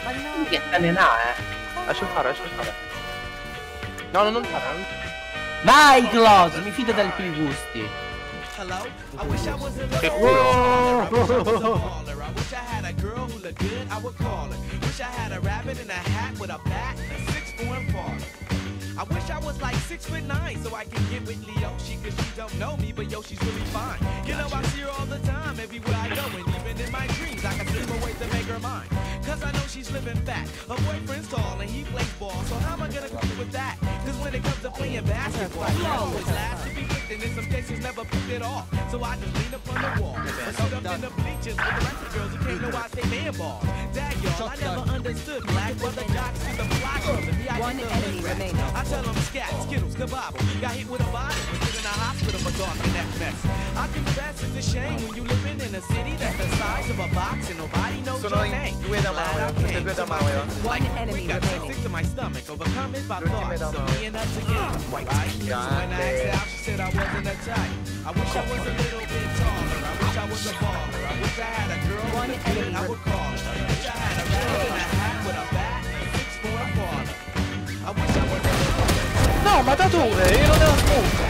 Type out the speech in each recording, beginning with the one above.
Ma no. Che se ne ha, Lascia fare, lascia fare. No, non fare. Vai, Close, mi fido dei tuoi gusti. Che culo. I wish I was like 6'9" so I can get with Leoshi, cause she don't know me, but yo, she's really fine. You know, I see her all the time, everywhere I go, and even in my dreams, I can steal a way to make her mine. Cause I know she's living fat, her boyfriend's tall, and he plays ball, so how am I gonna compete with that? Cause when it comes to playing basketball, he always last to be picked, and in some cases never picked it off. So I just lean up on the wall, and sit up in the bleachers with the rest of the girls who can't know why they man ball. Dad, y'all, I never understood black brother jocks see the block from the One enemy remaining. I tell them scat, skittles, kabobble. Got hit with a bottle, was in a hospital for talking that mess. I confess it's a shame when you living in a city that's the size of a box and nobody knows your name. One enemy remaining. Sick to my stomach, overcome it by thoughts of me and her together. Right? So when I asked out, she said I wasn't a type. I wish I was a little bit taller. I wish I was a baller. I wish I had a girl One with a kid, enemy I would call her. I wish I had a rabbit in a hat with a bat and 6 for a parlor. I wish I was a little bit taller. No, ma da dove? Io non ero smoke.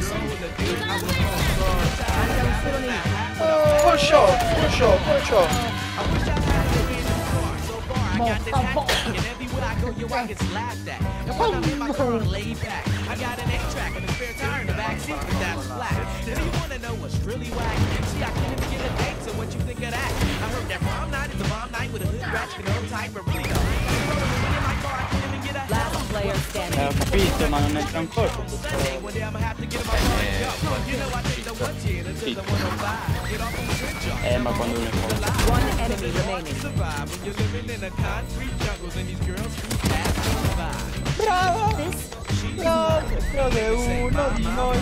Full shot, full shot, full shot. I wish I had a in the car. So far, I got this hat, and everywhere I go, yo, I get laughed at. And when I'm in my car, I'm laid back. I got an 8-track and a spare tire in the backseat, but that's flat. And you wanna know what's really whack? See, I can't even get a date, so what you think of that? I heard that prom night is a bomb night with a hood ratchet and no type, but really though. In my car, I can't even get a Last player standing. Ho capito, ma non entra ancora questo. One day I'ma have to get in my car and go. You know I take the 110 until the 105. Get off on the good job. Ma quando uno è fuori. One enemy remaining. Survive when you're living in a concrete jungles and these girls keep passing by. Brava! Brava! Quello è uno di noi.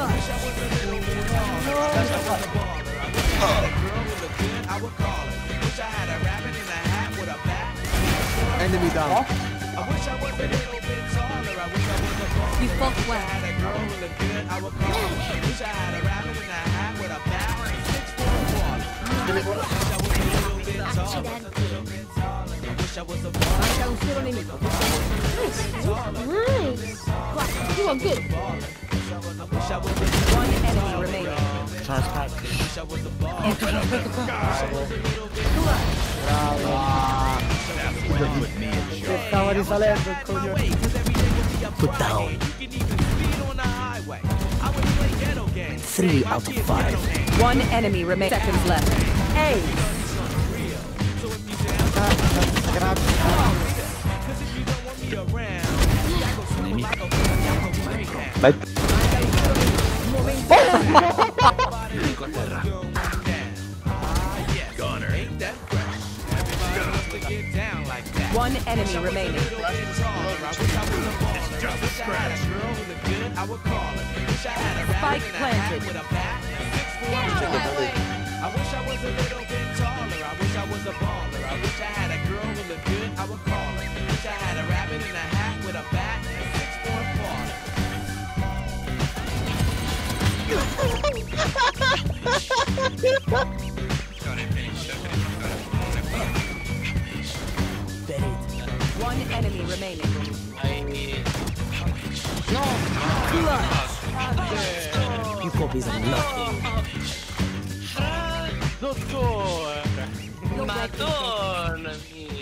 Enemy down. I wish I was a little bit taller. I wish I was a baller. You fought I well. had a girl who looked good, I would call her. Wish I had a rabbit in a hat with a bat and 6 for a water. I wish I was a little bit taller. I wish I was a baller. Manca un solo nemico. Nice. Guarda, you are good. One enemy remaining. Stava risalendo il coglione. Put down. 3 out of 5. One enemy remaining. Seconds left. Hey. Vai. One enemy remaining. Spike planted. I wish I was a little bit taller. I wish I was a baller. I wish I had a girl who looked good, I would call her. Wish I had a rabbit in a hat with a bat and 6 for a parlor. One enemy remaining. You copies are nothing. Dottore! Madonna mia!